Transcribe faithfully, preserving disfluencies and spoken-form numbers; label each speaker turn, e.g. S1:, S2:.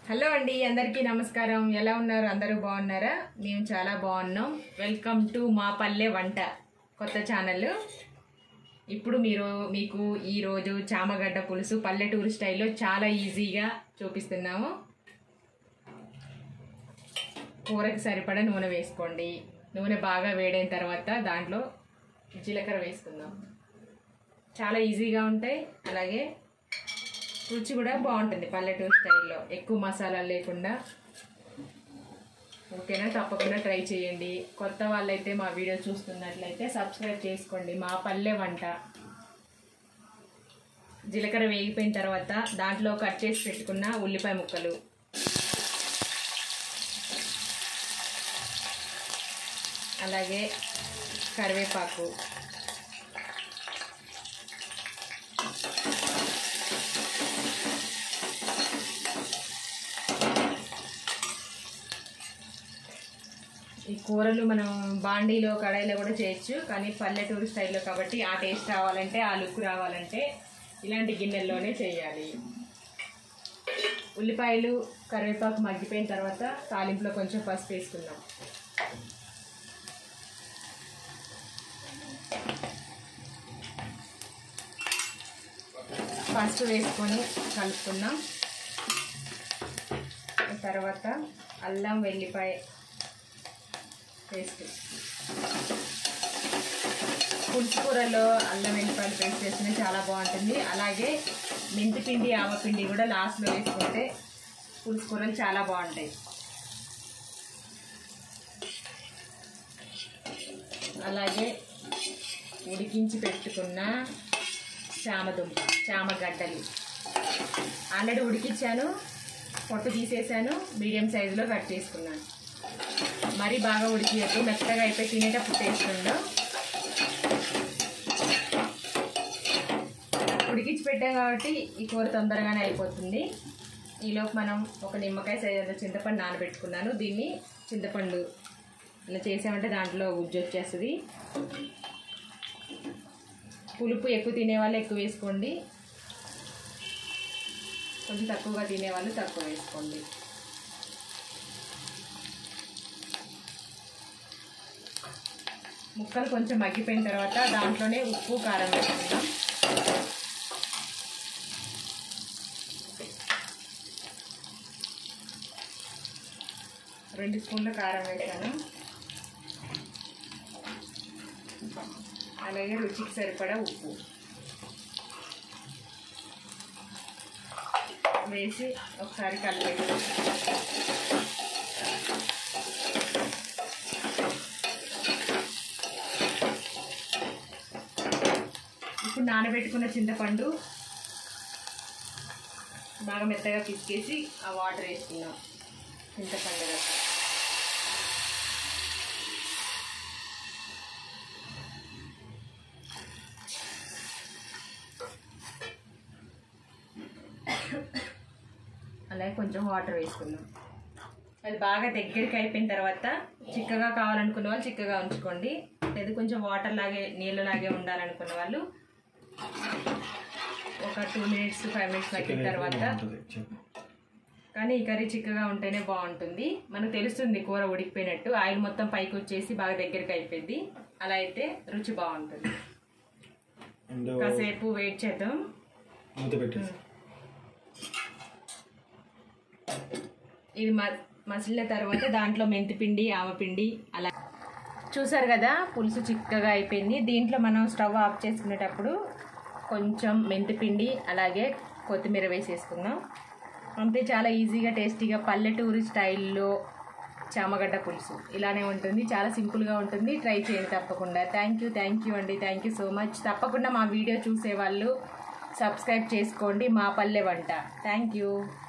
S1: Hello అండి, అందరికీ నమస్కారం. ఎలా ఉన్నారు? అందరూ బాగున్నారా? మేము చాలా బాగున్నాం. వెల్కమ్ టు మా పల్లె వంట కొత్త ఛానల్. ఇప్పుడు మీరు మీకు ఈరోజు చామగడ్డ పులుసు పల్లెటూరు స్టైల్లో చాలా ఈజీగా చూపిస్తున్నాము. కూరకి సరిపడా నూనె వేసుకోండి. నూనె బాగా వేడైన తర్వాత దాంట్లో జీలకర్ర వేసుకుందాం. చాలా ఈజీగా ఉంటాయి, అలాగే రుచి కూడా బాగుంటుంది పల్లెటూరు స్టైల్లో, ఎక్కువ మసాలాలు లేకుండా. ఓకేనా? తప్పకుండా ట్రై చేయండి. కొత్త వాళ్ళైతే మా వీడియో చూస్తున్నట్లయితే సబ్స్క్రైబ్ చేసుకోండి. మా పల్లె వంట. జీలకర్ర వేగిపోయిన తర్వాత దాంట్లో కట్ చేసి పెట్టుకున్న ఉల్లిపాయ ముక్కలు, అలాగే కరివేపాకు, ఈ కూరలు మనం బాండీలో కడాయిలో కూడా చేయొచ్చు, కానీ పల్లెటూరు స్టైల్లో కాబట్టి ఆ టేస్ట్ రావాలంటే, ఆ లుక్ రావాలంటే ఇలాంటి గిన్నెల్లోనే చేయాలి. ఉల్లిపాయలు కరివేపాకు మగ్గిపోయిన తర్వాత తాలింపులో కొంచెం పసుపు వేసుకుందాం. పసుపు వేసుకొని కలుపుకుందాం. తర్వాత అల్లం వెల్లిపాయ పేస్ట్. పులుసు కూరలో అల్లం వెల్లిపాయలు పేస్ట్ వేస్తేనే చాలా బాగుంటుంది. అలాగే మెంతిపిండి ఆవపిండి కూడా లాస్ట్లో వేసుకుంటే పులుసు కూరలు చాలా బాగుంటాయి. అలాగే ఉడికించి పెట్టుకున్న చామదుంప చామగడ్డలు ఆల్రెడీ ఉడికించాను, పొట్టు తీసేసాను, మీడియం సైజులో కట్ చేసుకున్నాను. మరీ బాగా ఉడికియట్టు, మెత్తగా అయిపోయి తినేటప్పుడు టేస్ట్ ఉండవు. ఉడికించి పెట్టాం కాబట్టి ఈ కూర తొందరగానే అయిపోతుంది. ఈలోపు మనం ఒక నిమ్మకాయ సైజు చింతపండు నానబెట్టుకున్నాను. దీన్ని చింతపండు ఇలా చేసామంటే దాంట్లో గుజ్జు వచ్చేస్తుంది. పులుపు ఎక్కువ తినేవాళ్ళు ఎక్కువ వేసుకోండి, కొంచెం తక్కువగా తినేవాళ్ళు తక్కువ వేసుకోండి. ముక్కలు కొంచెం మగ్గిపోయిన తర్వాత దాంట్లోనే ఉప్పు కారం వేసుకుందాం. రెండు స్పూన్ల కారం వేసాను. అలాగే రుచికి సరిపడా ఉప్పు వేసి ఒకసారి కలిపేసి ఇప్పుడు నానబెట్టుకున్న చింతపండు బాగా మెత్తగా పిసికేసి ఆ వాటర్ వేసుకున్నాం. చింతపండు రసం అలాగే కొంచెం వాటర్ వేసుకుందాం. అది బాగా దగ్గరికి అయిపోయిన తర్వాత చిక్కగా కావాలనుకున్న వాళ్ళు చిక్కగా ఉంచుకోండి, లేదా కొంచెం వాటర్ లాగే నీళ్ళలాగే ఉండాలనుకున్న వాళ్ళు ఒక టూ మినిట్స్ ఫైవ్ మినిట్స్ మగ్గిన తర్వాత. కానీ ఈ కర్రీ చిక్కగా ఉంటేనే బాగుంటుంది. మనకు తెలుస్తుంది కూర ఉడికిపోయినట్టు, ఆయిల్ మొత్తం పైకి వచ్చేసి బాగా దగ్గరికి అయిపోయింది. అలా అయితే రుచి బాగుంటుంది. కాసేపు వెయిట్ చేద్దాం. ఇది మసిలిన తర్వాత దాంట్లో మెంతిపిండి ఆవపిండి అలా చూసారు కదా, పులుసు చిక్కగా అయిపోయింది. దీంట్లో మనం స్టవ్ ఆఫ్ చేసుకునేటప్పుడు కొంచెం మెంతిపిండి అలాగే కొత్తిమీర వేసేసుకుందాం. అంతే, చాలా ఈజీగా టేస్టీగా పల్లెటూరు స్టైల్లో చామగడ్డ పులుసు ఇలానే ఉంటుంది. చాలా సింపుల్గా ఉంటుంది. ట్రై చేయండి తప్పకుండా. థ్యాంక్ యూ థ్యాంక్ యూ అండి. Thank you so much. తప్పకుండా మా వీడియో చూసేవాళ్ళు సబ్స్క్రైబ్ చేసుకోండి. మా పల్లె వంట. Thank you.